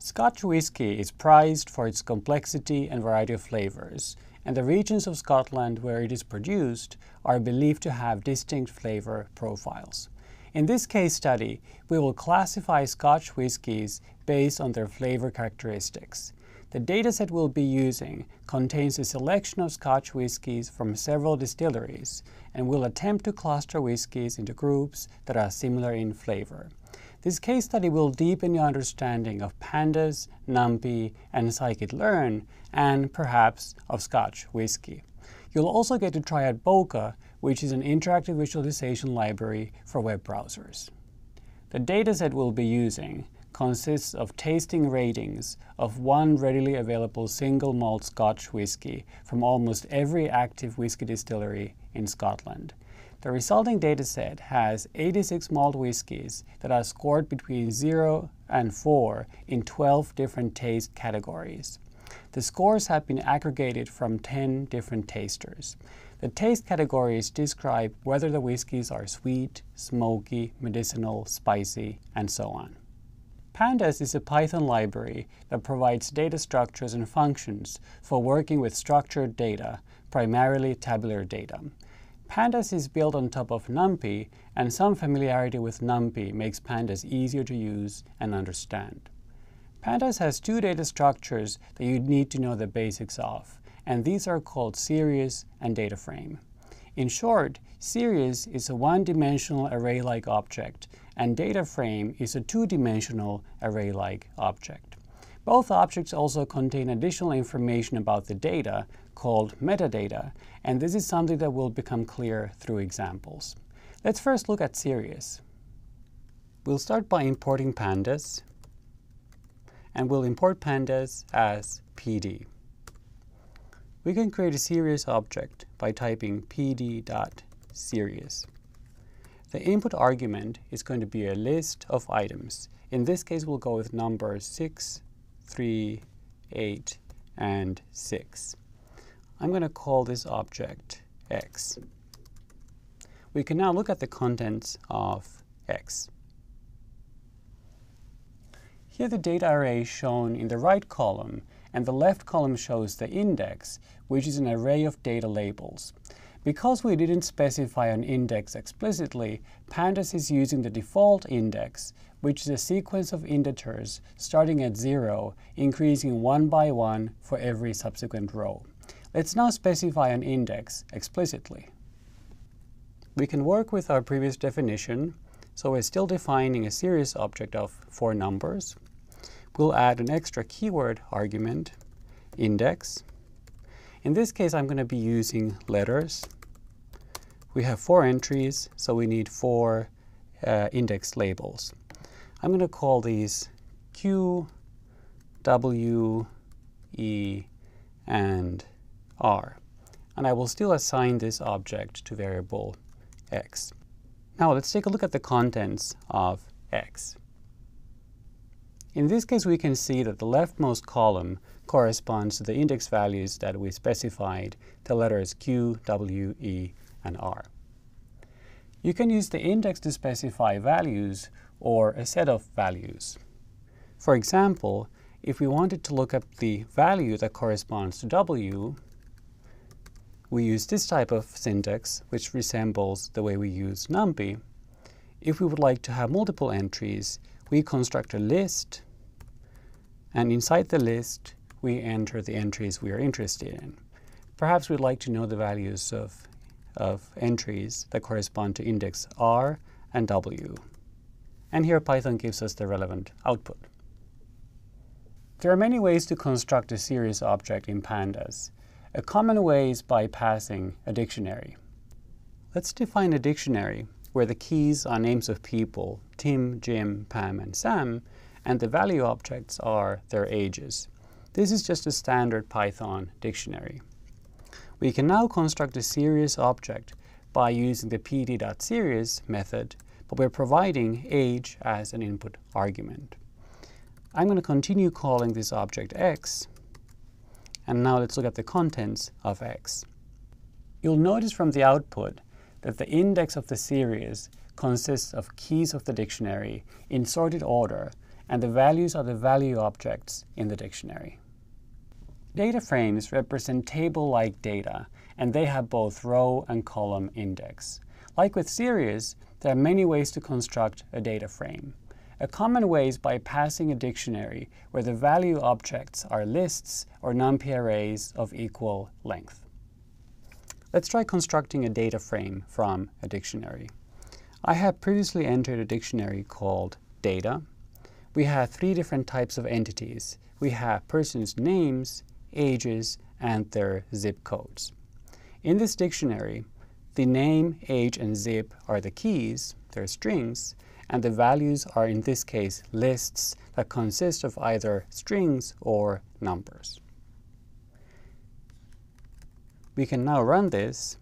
Scotch whisky is prized for its complexity and variety of flavors, and the regions of Scotland where it is produced are believed to have distinct flavor profiles. In this case study, we will classify Scotch whiskies based on their flavor characteristics. The dataset we'll be using contains a selection of Scotch whiskies from several distilleries, and we'll attempt to cluster whiskies into groups that are similar in flavor. This case study will deepen your understanding of pandas, Numpy, and scikit-learn, and perhaps of Scotch whisky. You'll also get to try out Bokeh, which is an interactive visualization library for web browsers. The dataset we'll be using consists of tasting ratings of one readily available single malt Scotch whisky from almost every active whisky distillery in Scotland. The resulting dataset has 86 malt whiskies that are scored between 0 and 4 in 12 different taste categories. The scores have been aggregated from 10 different tasters. The taste categories describe whether the whiskies are sweet, smoky, medicinal, spicy, and so on. Pandas is a Python library that provides data structures and functions for working with structured data, primarily tabular data. Pandas is built on top of Numpy, and some familiarity with Numpy makes Pandas easier to use and understand. Pandas has two data structures that you need to know the basics of, and these are called series and data frame. In short, series is a one-dimensional array-like object, and data frame is a two-dimensional array-like object. Both objects also contain additional information about the data called metadata, and this is something that will become clear through examples. Let's first look at series. We'll start by importing pandas, and we'll import pandas as PD. We can create a series object by typing pd.series. The input argument is going to be a list of items. In this case, we'll go with numbers 6, 3, 8, and 6. I'm going to call this object x. We can now look at the contents of x. Here the data array is shown in the right column, and the left column shows the index, which is an array of data labels. Because we didn't specify an index explicitly, Pandas is using the default index, which is a sequence of integers starting at 0, increasing one by one for every subsequent row. Let's now specify an index explicitly. We can work with our previous definition, so we're still defining a series object of 4 numbers. We'll add an extra keyword argument, index. In this case, I'm going to be using letters. We have 4 entries, so we need 4 index labels. I'm going to call these Q, W, E, and R. And I will still assign this object to variable x. Now let's take a look at the contents of x. In this case, we can see that the leftmost column corresponds to the index values that we specified, the letters Q, W, E, and R. You can use the index to specify values or a set of values. For example, if we wanted to look up the value that corresponds to W, we use this type of syntax, which resembles the way we use Numpy. If we would like to have multiple entries, we construct a list, and inside the list, we enter the entries we are interested in. Perhaps we'd like to know the values of entries that correspond to index R and W. And here Python gives us the relevant output. There are many ways to construct a series object in Pandas. A common way is by passing a dictionary. Let's define a dictionary where the keys are names of people, Tim, Jim, Pam, and Sam, and the value objects are their ages. This is just a standard Python dictionary. We can now construct a series object by using the pd.series method, but we're providing age as an input argument. I'm going to continue calling this object x, and now let's look at the contents of x. You'll notice from the output that the index of the series consists of keys of the dictionary in sorted order, and the values are the value objects in the dictionary. Data frames represent table-like data, and they have both row and column index. Like with series, there are many ways to construct a data frame. A common way is by passing a dictionary where the value objects are lists or NumPy arrays of equal length. Let's try constructing a data frame from a dictionary. I have previously entered a dictionary called data. We have three different types of entities. We have persons' names, ages, and their zip codes. In this dictionary, the name, age, and zip are the keys, they're strings, and the values are, in this case, lists that consist of either strings or numbers. We can now run this,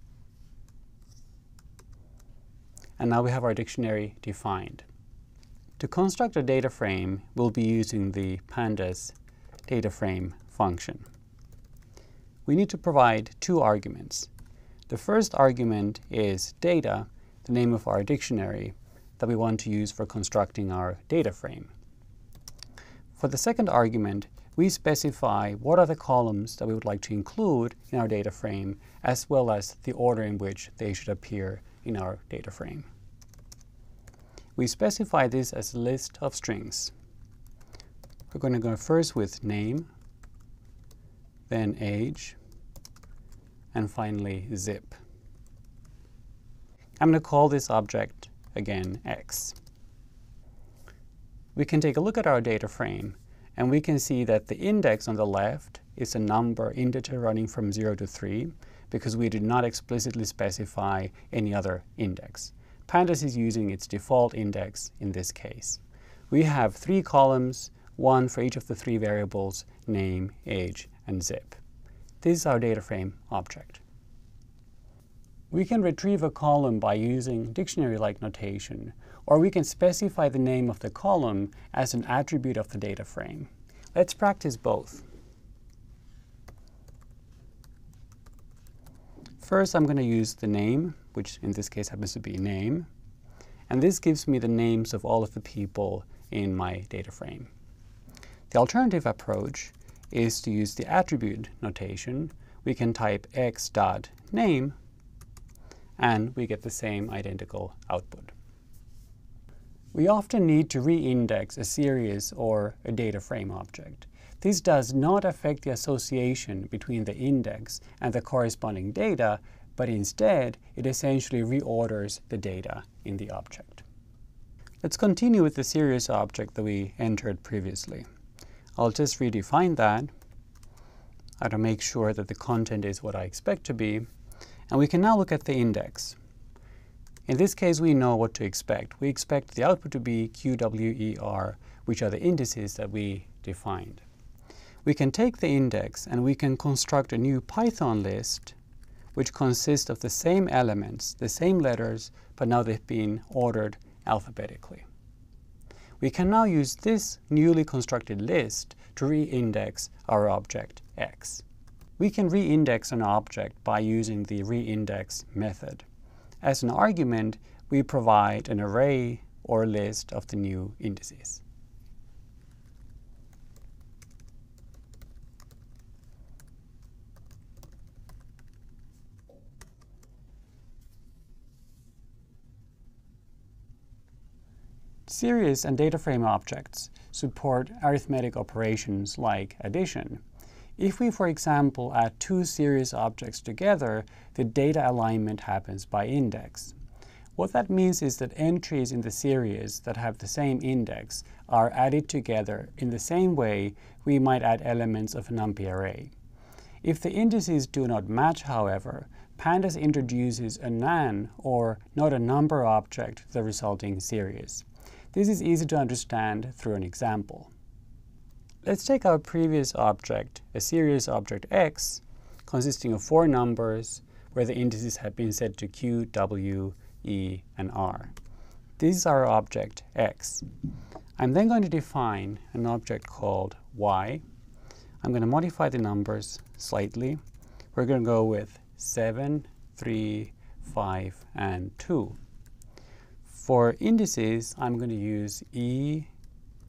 and now we have our dictionary defined. To construct a data frame, we'll be using the pandas data frame function. We need to provide two arguments. The first argument is data, the name of our dictionary that we want to use for constructing our data frame. For the second argument, we specify what are the columns that we would like to include in our data frame, as well as the order in which they should appear in our data frame. We specify this as a list of strings. We're going to go first with name, then age, and finally zip. I'm going to call this object again x. We can take a look at our data frame, and we can see that the index on the left is a number integer running from 0 to 3 because we did not explicitly specify any other index. Pandas is using its default index in this case. We have three columns, one for each of the three variables, name, age, and zip. This is our data frame object. We can retrieve a column by using dictionary-like notation, or we can specify the name of the column as an attribute of the data frame. Let's practice both. First, I'm going to use the name, which in this case happens to be name, and this gives me the names of all of the people in my data frame. The alternative approach is to use the attribute notation. We can type x.name, and we get the same identical output. We often need to re-index a series or a data frame object. This does not affect the association between the index and the corresponding data, but instead it essentially reorders the data in the object. Let's continue with the series object that we entered previously. I'll just redefine that. I to make sure that the content is what I expect to be, and we can now look at the index. In this case, we know what to expect. We expect the output to be QWER, which are the indices that we defined. We can take the index and we can construct a new Python list which consists of the same elements, the same letters, but now they've been ordered alphabetically. We can now use this newly constructed list to re-index our object x. We can re-index an object by using the re-index method. As an argument, we provide an array or list of the new indices. Series and data frame objects support arithmetic operations like addition. If we, for example, add two series objects together, the data alignment happens by index. What that means is that entries in the series that have the same index are added together in the same way we might add elements of a NumPy array. If the indices do not match, however, Pandas introduces a NaN, or not a number object, to the resulting series. This is easy to understand through an example. Let's take our previous object, a series object x, consisting of 4 numbers, where the indices have been set to q, w, e, and r. This is our object x. I'm then going to define an object called y. I'm going to modify the numbers slightly. We're going to go with 7, 3, 5, and 2. For indices, I'm going to use e,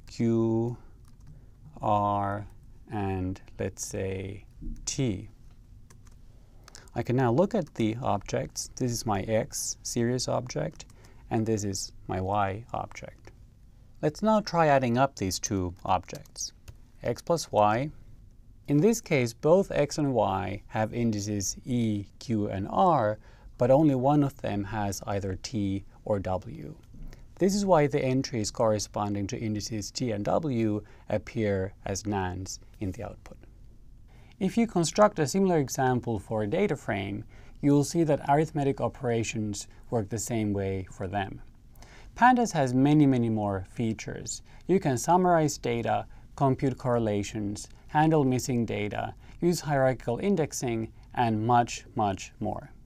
Q, R, and let's say T. I can now look at the objects. This is my X series object, and this is my Y object. Let's now try adding up these two objects, X plus Y. In this case, both X and Y have indices E, Q, and R, but only one of them has either T or W. This is why the entries corresponding to indices T and W appear as nans in the output. If you construct a similar example for a data frame, you will see that arithmetic operations work the same way for them. Pandas has many more features. You can summarize data, compute correlations, handle missing data, use hierarchical indexing, and much more.